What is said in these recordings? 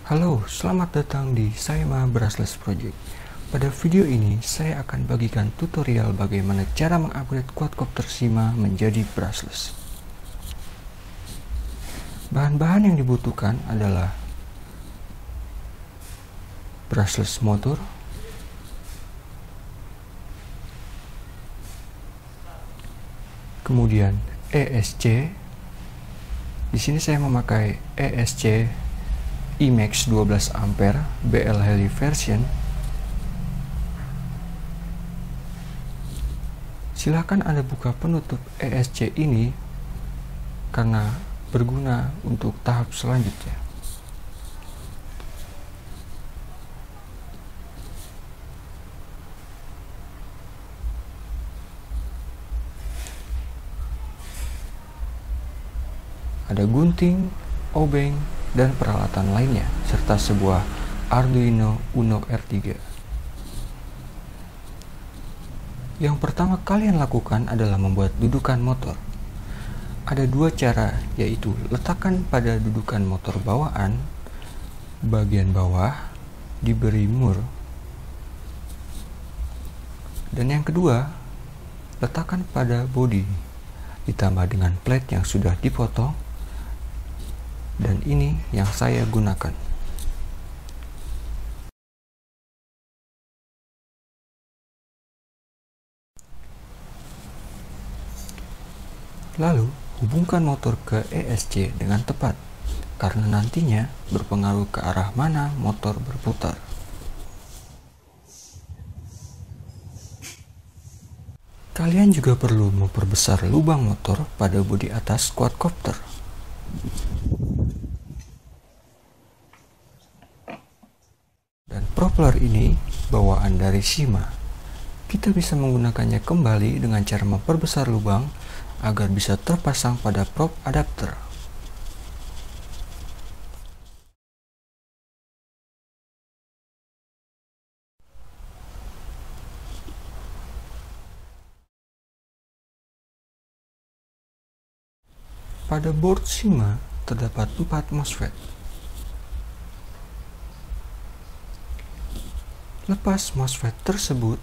Halo, selamat datang di Saema Brushless Project. Pada video ini, saya akan bagikan tutorial bagaimana cara mengupgrade quadcopter Syma menjadi brushless. Bahan-bahan yang dibutuhkan adalah brushless motor, kemudian ESC. Di sini saya memakai ESC IMAX 12 ampere BL Heli version. Silakan Anda buka penutup ESC ini karena berguna untuk tahap selanjutnya. Ada gunting, obeng, dan peralatan lainnya, serta sebuah Arduino Uno R3. Yang pertama kalian lakukan adalah membuat dudukan motor. Ada dua cara, yaitu letakkan pada dudukan motor bawaan, bagian bawah diberi mur. Dan yang kedua, letakkan pada bodi, ditambah dengan plate yang sudah dipotong. Dan ini yang saya gunakan. Lalu, hubungkan motor ke ESC dengan tepat, karena nantinya berpengaruh ke arah mana motor berputar. Kalian juga perlu memperbesar lubang motor pada bodi atas quadcopter. Dan propeller ini bawaan dari Syma. Kita bisa menggunakannya kembali dengan cara memperbesar lubang agar bisa terpasang pada prop adapter. Pada board Syma terdapat 4 MOSFET. Lepas MOSFET tersebut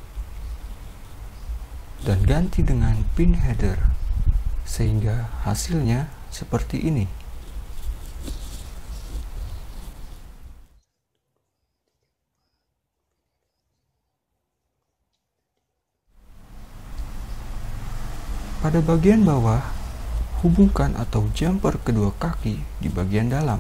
dan ganti dengan pin header sehingga hasilnya seperti ini. Pada bagian bawah, hubungkan atau jumper kedua kaki di bagian dalam.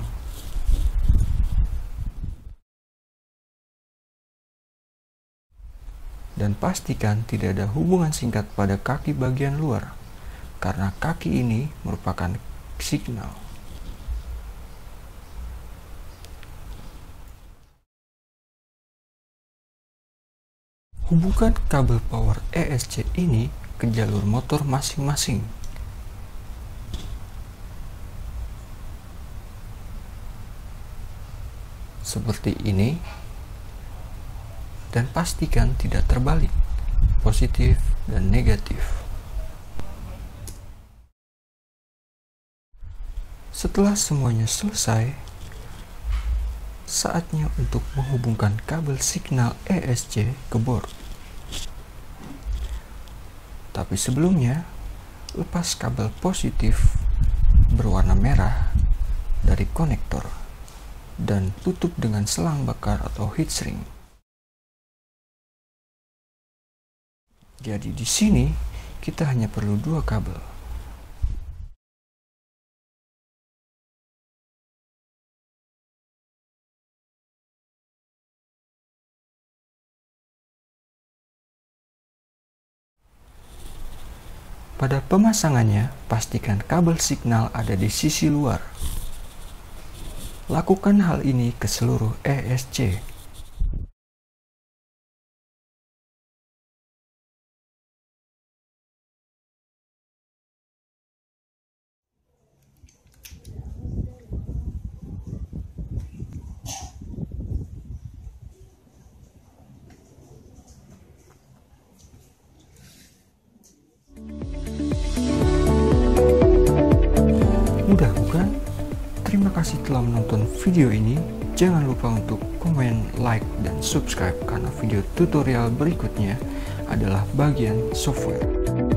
Dan pastikan tidak ada hubungan singkat pada kaki bagian luar, karena kaki ini merupakan signal. Hubungkan kabel power ESC ini ke jalur motor masing-masing. Seperti ini. Dan pastikan tidak terbalik, positif dan negatif. Setelah semuanya selesai, saatnya untuk menghubungkan kabel signal ESC ke board. Tapi sebelumnya, lepas kabel positif berwarna merah dari konektor dan tutup dengan selang bakar atau heatshrink. Jadi di sini kita hanya perlu 2 kabel. Pada pemasangannya, pastikan kabel signal ada di sisi luar. Lakukan hal ini ke seluruh ESC. Mudah bukan? Terima kasih telah menonton video ini. Jangan lupa untuk komen, like, dan subscribe karena video tutorial berikutnya adalah bagian software.